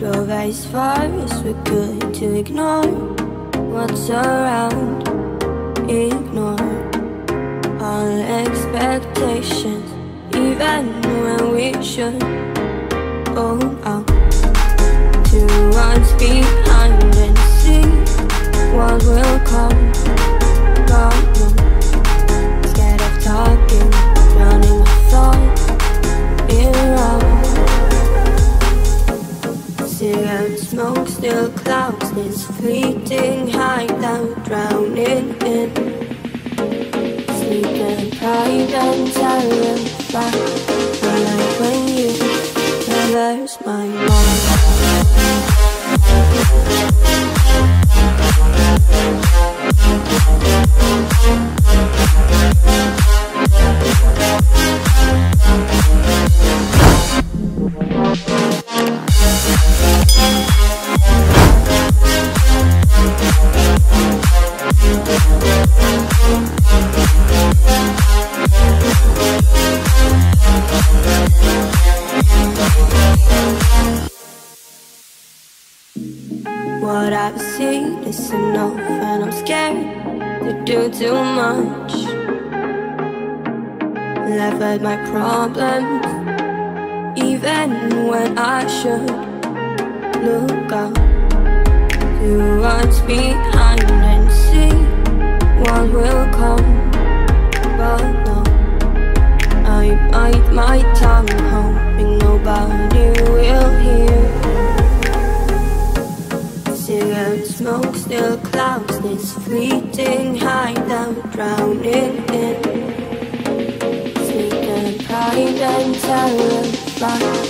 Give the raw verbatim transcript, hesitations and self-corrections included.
Drove as far as we could to ignore what's around, ignore all expectations, even when we should. Oh, out to what's behind and see what will come. God knows, scared of talking, drowning my thoughts in love. Cigarette smoke still clouds this fleeting hideout, drowning in sleep and pride and terrified. I like when you traverse my mind. What I've seen is enough, and I'm scared to do too much. Laugh at my problems, even when I should look up to what's behind and see what will come. But no, I bite my tongue, hoping nobody will hear. Cigarette smoke still clouds this fleeting hideout, drowning in sleep and pride and terrified.